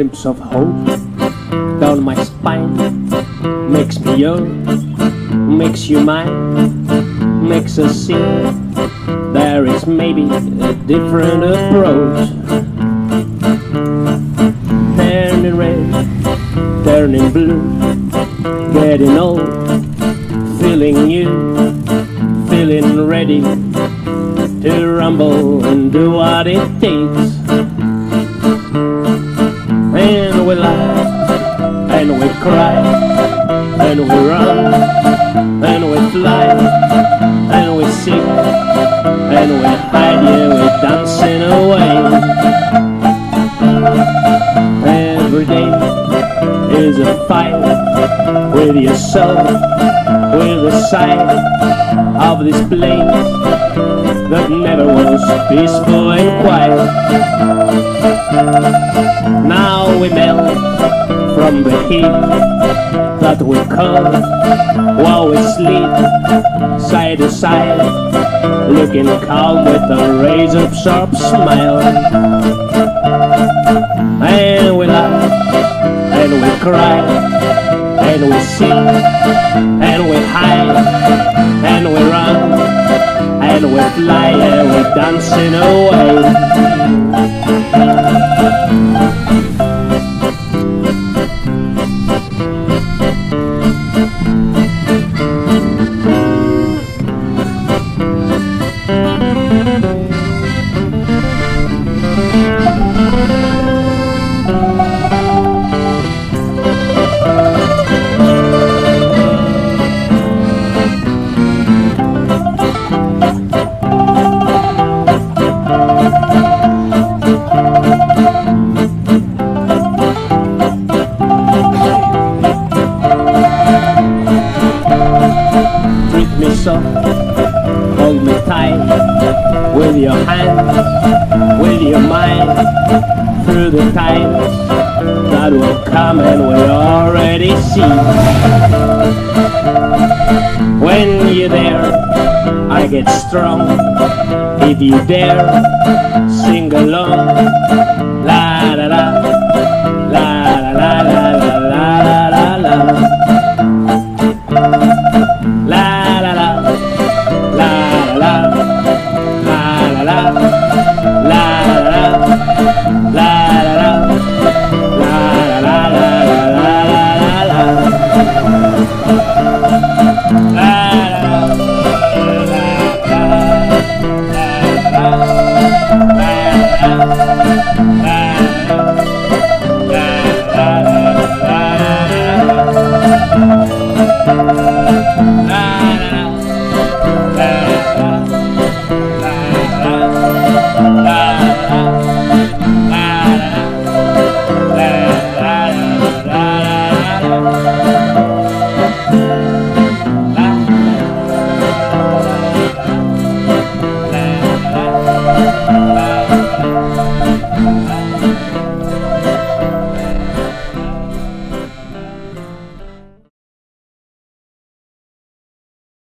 glimpse of hope down my spine. Makes me young, makes you mine, makes us see there is maybe a different approach. Turning red, turning blue, getting old, feeling new, feeling ready to rumble and do what it takes. And we laugh, and we cry, and we run, and we fly, and we sing, and we hide, yeah, we're dancing away. Every day is a fight with yourself, with the sight of this place that never was peaceful and quiet. Now we melt from the heat that we call while we sleep, side to side, looking calm with a razor-sharp smile. And we laugh, and we cry, and we sing, and we hide, and we run, and we fly, and we're dancing away. Hold me tight with your hands, with your mind, through the times that will come and we already see. When you're there, I get strong. If you dare, sing along.